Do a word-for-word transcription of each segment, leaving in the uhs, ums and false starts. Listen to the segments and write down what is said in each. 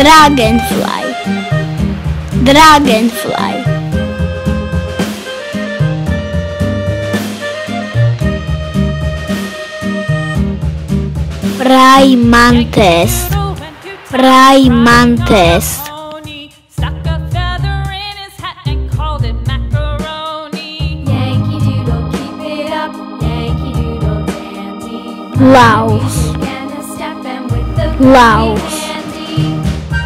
Dragonfly, dragonfly. Primantes, primantes. Stuck a feather in his hat and called it macaroni. Yankee Doodle, keep it up, Yankee Doodle dandy. Laos, Gonna step him with the Laos. candy.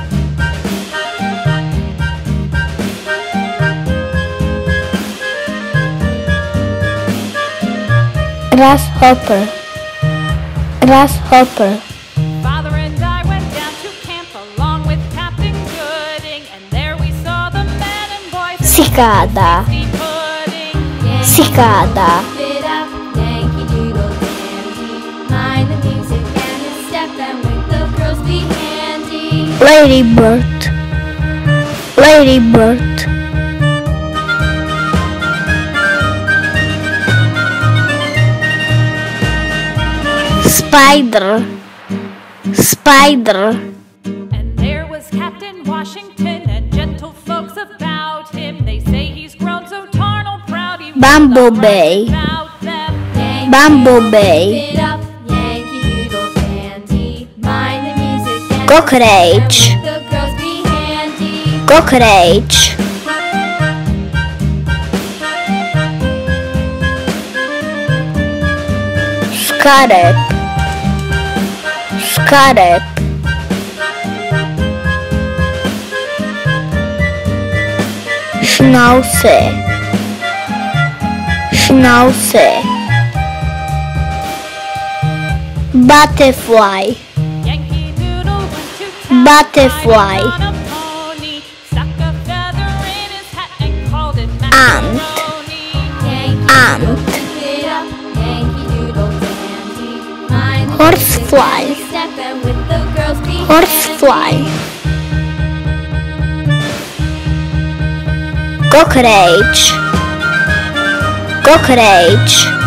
Grasshopper, grasshopper. Father and I went down to camp along with Captain Gooding, and there we saw the men and boys. Cicada, Tasty pudding. cicada. Keep it up, Yankee Doodle dandy. Mind the music and the step, and with the girls be handy. Ladybird, ladybird. Spider, spider. And there was Captain Washington and gentle folks about him. They say he's grown so tarnal proud he Bumblebee, about them. bumblebee. Keep it up, Yankee Doodle dandy. Mind the music and Cockroach, the girls be handy. cockroach. Scarab, scarab. Schnauze, schnauze. Butterfly, Yankee Doodle went to town, butterfly. riding on a pony. Stuck a feather in his hat and called it Ant, macaroni. Yankee ant. Doodle, keep it up, Yankee Doodle dandy. Mind the Horsefly, music and step, and with the girls be horsefly. handy. Cockroach, cockroach.